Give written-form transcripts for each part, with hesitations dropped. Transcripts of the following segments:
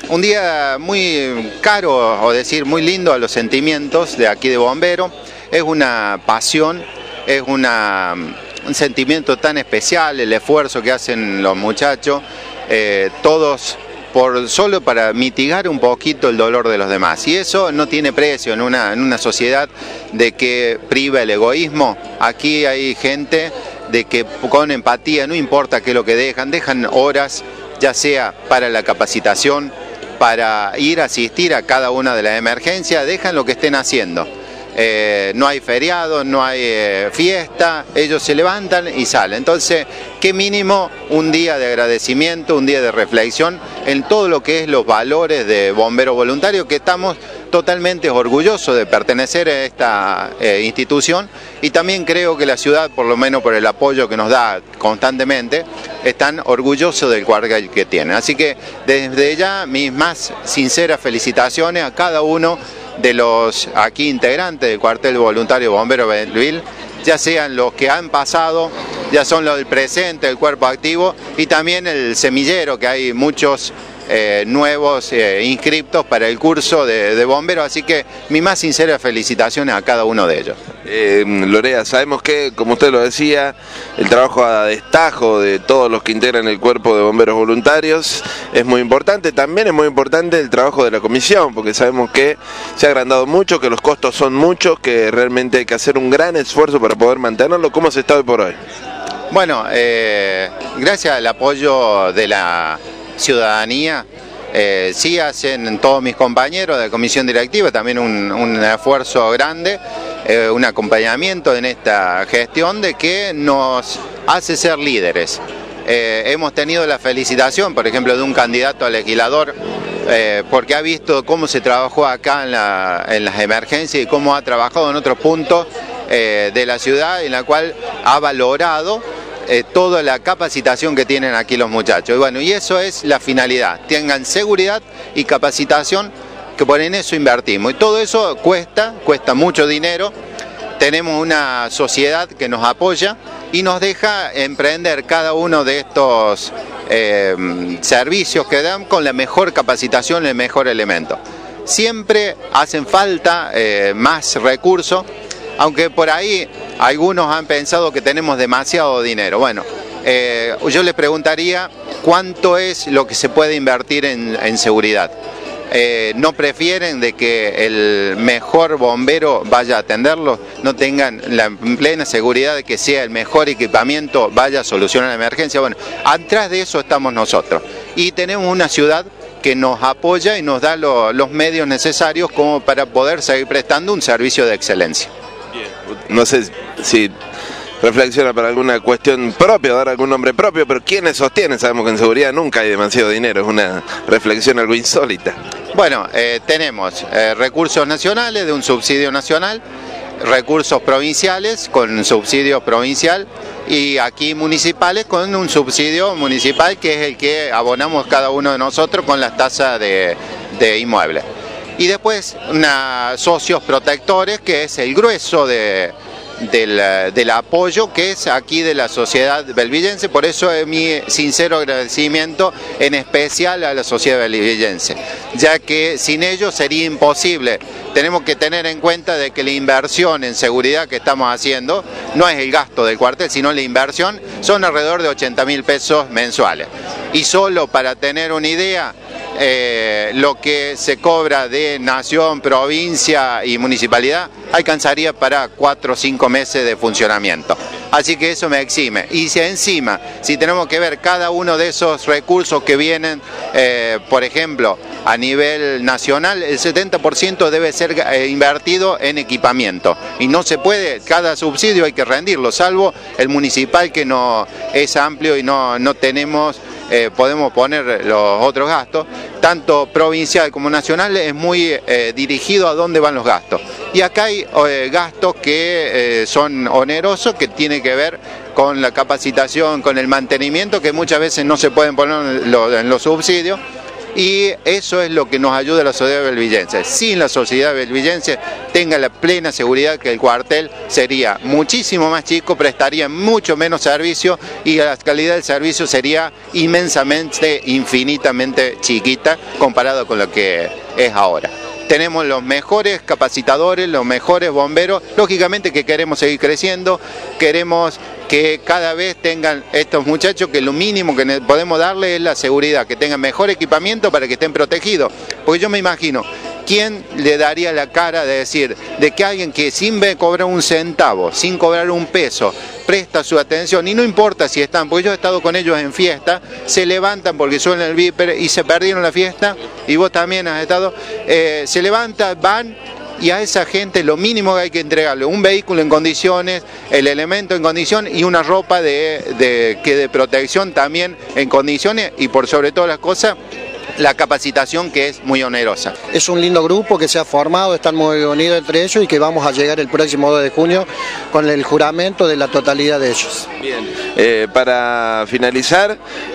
Un día muy caro, o decir, muy lindo a los sentimientos de aquí de Bombero. Es una pasión, es un sentimiento tan especial, el esfuerzo que hacen los muchachos, todos solo para mitigar un poquito el dolor de los demás. Y eso no tiene precio en una sociedad de que priva el egoísmo. Aquí hay gente de que con empatía, no importa qué es lo que dejan horas, ya sea para la capacitación, para ir a asistir a cada una de las emergencias, dejan lo que estén haciendo. No hay feriado, no hay fiesta, ellos se levantan y salen. Entonces, qué mínimo un día de agradecimiento, un día de reflexión en todo lo que es los valores de bomberos voluntarios, que estamos totalmente orgullosos de pertenecer a esta institución, y también creo que la ciudad, por lo menos por el apoyo que nos da constantemente, están orgullosos del cuartel que tienen. Así que desde ya mis más sinceras felicitaciones a cada uno de los aquí integrantes del cuartel voluntario Bombero Belleville, ya sean los que han pasado, ya son los del presente, el cuerpo activo, y también el semillero, que hay muchos nuevos inscriptos para el curso de bomberos, así que mis más sinceras felicitaciones a cada uno de ellos. Lorea, sabemos que, como usted lo decía, el trabajo a destajo de todos los que integran el cuerpo de bomberos voluntarios es muy importante. También es muy importante el trabajo de la comisión, porque sabemos que se ha agrandado mucho, que los costos son muchos, que realmente hay que hacer un gran esfuerzo para poder mantenerlo. ¿Cómo se está hoy por hoy? Bueno, gracias al apoyo de la ciudadanía, sí hacen todos mis compañeros de comisión directiva también un esfuerzo grande, un acompañamiento en esta gestión de que nos hace ser líderes. Hemos tenido la felicitación, por ejemplo, de un candidato a legislador, porque ha visto cómo se trabajó acá en las emergencias y cómo ha trabajado en otros puntos de la ciudad, en la cual ha valorado toda la capacitación que tienen aquí los muchachos. Y bueno, y eso es la finalidad, tengan seguridad y capacitación, que por en eso invertimos. Y todo eso cuesta mucho dinero. Tenemos una sociedad que nos apoya y nos deja emprender cada uno de estos servicios que dan con la mejor capacitación, el mejor elemento. Siempre hacen falta más recursos, aunque por ahí algunos han pensado que tenemos demasiado dinero. Bueno, yo les preguntaría cuánto es lo que se puede invertir en seguridad. ¿No prefieren de que el mejor bombero vaya a atenderlos? ¿No tengan la plena seguridad de que sea el mejor equipamiento, vaya a solucionar la emergencia? Bueno, atrás de eso estamos nosotros. Y tenemos una ciudad que nos apoya y nos da los medios necesarios como para poder seguir prestando un servicio de excelencia. No sé si reflexiona para alguna cuestión propia, dar algún nombre propio, pero ¿quiénes sostienen? Sabemos que en seguridad nunca hay demasiado dinero, es una reflexión algo insólita. Bueno, tenemos recursos nacionales de un subsidio nacional, recursos provinciales con un subsidio provincial, y aquí municipales con un subsidio municipal, que es el que abonamos cada uno de nosotros con las tasas de inmuebles. Y después socios protectores, que es el grueso del apoyo que es aquí de la sociedad belvillense. Por eso es mi sincero agradecimiento en especial a la sociedad belvillense, ya que sin ellos sería imposible. Tenemos que tener en cuenta de que la inversión en seguridad que estamos haciendo no es el gasto del cuartel, sino la inversión son alrededor de 80.000 pesos mensuales. Y solo para tener una idea, lo que se cobra de nación, provincia y municipalidad alcanzaría para 4 o 5 meses de funcionamiento. Así que eso me exime. Y si encima, si tenemos que ver cada uno de esos recursos que vienen, por ejemplo, a nivel nacional, el 70% debe ser invertido en equipamiento. Y no se puede, cada subsidio hay que rendirlo, salvo el municipal, que no es amplio y no tenemos, podemos poner los otros gastos. Tanto provincial como nacional es muy dirigido a dónde van los gastos. Y acá hay gastos que son onerosos, que tienen que ver con la capacitación, con el mantenimiento, que muchas veces no se pueden poner en los subsidios. y eso es lo que nos ayuda a la sociedad belvillense. Sin la sociedad belvillense tenga la plena seguridad que el cuartel sería muchísimo más chico, prestaría mucho menos servicio y la calidad del servicio sería inmensamente, infinitamente chiquita comparado con lo que es ahora. Tenemos los mejores capacitadores, los mejores bomberos, lógicamente que queremos seguir creciendo, queremos que cada vez tengan estos muchachos que lo mínimo que podemos darles es la seguridad, que tengan mejor equipamiento para que estén protegidos, porque yo me imagino, ¿quién le daría la cara de decir, de que alguien que sin cobrar un centavo, sin cobrar un peso, presta su atención, y no importa si están, porque yo he estado con ellos en fiesta, se levantan porque suena el viper y se perdieron la fiesta, y vos también has estado, se levantan, van, y a esa gente lo mínimo que hay que entregarle, un vehículo en condiciones, el elemento en condiciones y una ropa de protección también en condiciones, y por sobre todas las cosas, la capacitación, que es muy onerosa. Es un lindo grupo que se ha formado, están muy unidos entre ellos y que vamos a llegar el próximo 2 de junio con el juramento de la totalidad de ellos. Bien, para finalizar,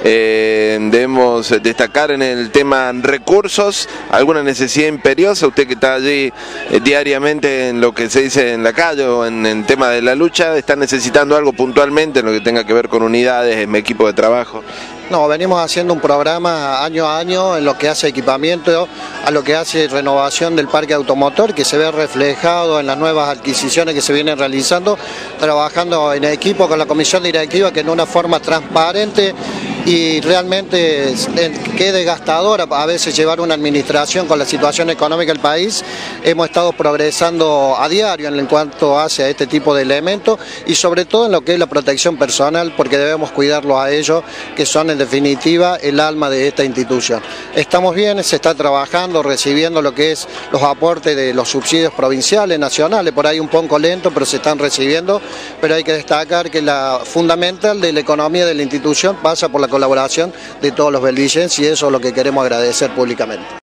debemos destacar en el tema recursos, alguna necesidad imperiosa, usted que está allí diariamente en lo que se dice en la calle o en el tema de la lucha, ¿está necesitando algo puntualmente en lo que tenga que ver con unidades, en equipo de trabajo? No, venimos haciendo un programa año a año en lo que hace equipamiento, a lo que hace renovación del parque automotor, que se ve reflejado en las nuevas adquisiciones que se vienen realizando, trabajando en equipo con la comisión directiva, que en una forma transparente y realmente que desgastadora a veces llevar una administración con la situación económica del país. Hemos estado progresando a diario en cuanto hace a este tipo de elementos y sobre todo en lo que es la protección personal, porque debemos cuidarlos a ellos, que son en definitiva el alma de esta institución. Estamos bien, se está trabajando, recibiendo lo que es los aportes de los subsidios provinciales, nacionales, por ahí un poco lento, pero se están recibiendo, pero hay que destacar que la fundamental de la economía de la institución pasa por la colaboración de todos los belvillenses y eso es lo que queremos agradecer públicamente.